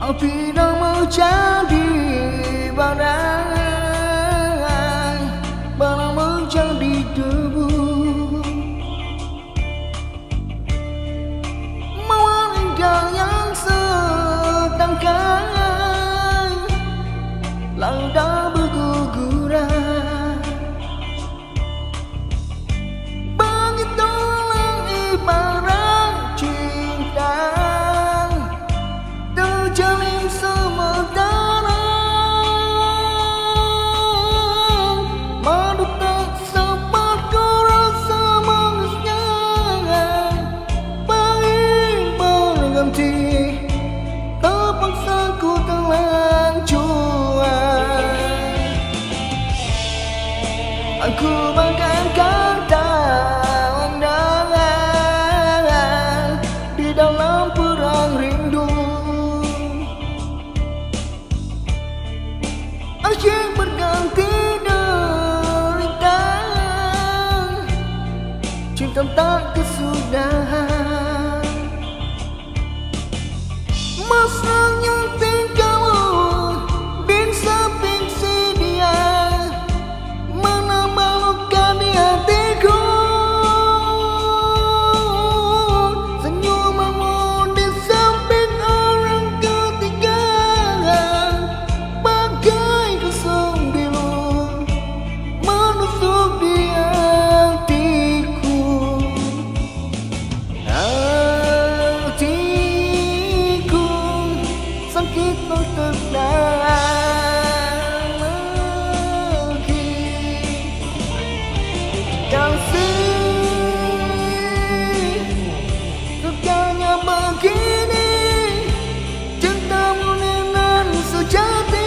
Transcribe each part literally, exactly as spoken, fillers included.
Bila menjadi barang, barang menjadi debu, mewarga yang sedangkan landa berguguran. Begitulah ibarat cinta terjalin sementara, madu tak sempat ku rasa manisnya, pahit berganti terpaksa ku telan cuan. Aku bagaikan tandangan di dalam perang rindu, asyik berganti derita, cinta tak kesudahan. Mesranya tingkahmu di samping si dia, menambah luka di hatiku. Senyumanmu di samping orang ketiga, bagai kesong biru menusuk di hatiku. Hatiku sakit tertahan lagi. Kasih sukanya begini, cintamu nan sejati.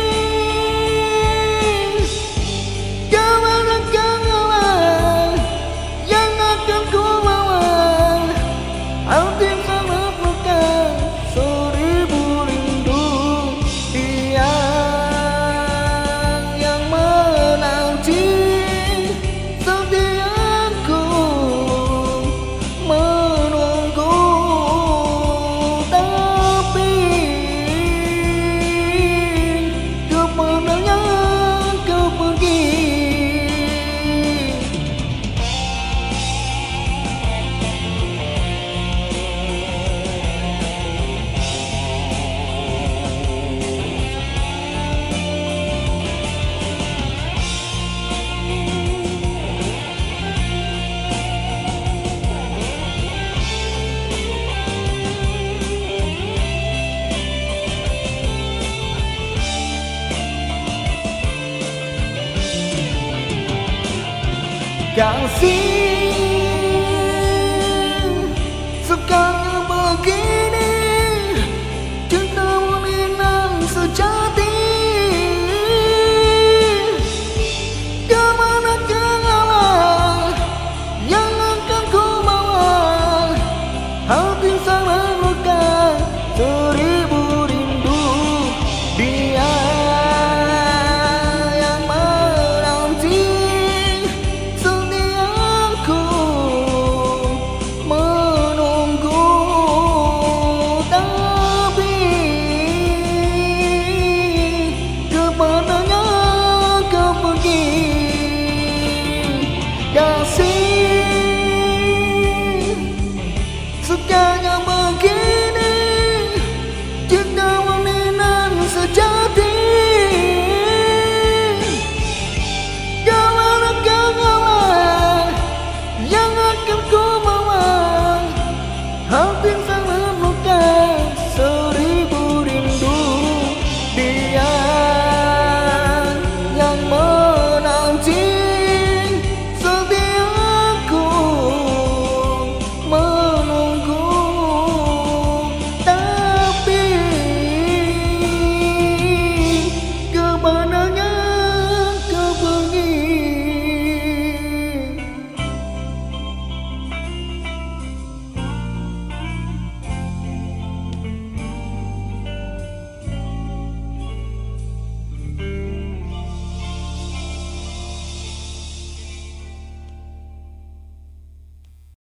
Kemana kawan yang akan ku bawa, hati sangat luka seribu rindu. Tiang yang menanti setiaku menunggu, tapi kemananya kau pergi. Kasih